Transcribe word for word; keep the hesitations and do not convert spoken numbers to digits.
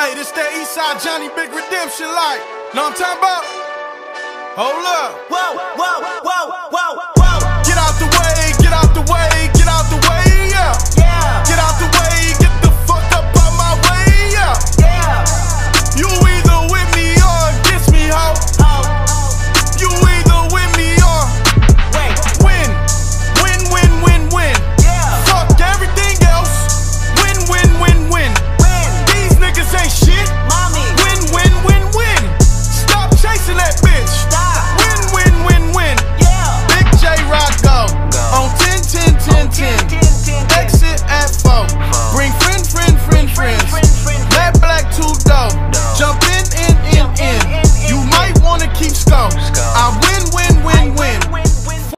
Hey, this that Eastside Johnny Big Redemption like. Know what I'm talking about? Hold up. Whoa, whoa, whoa, whoa.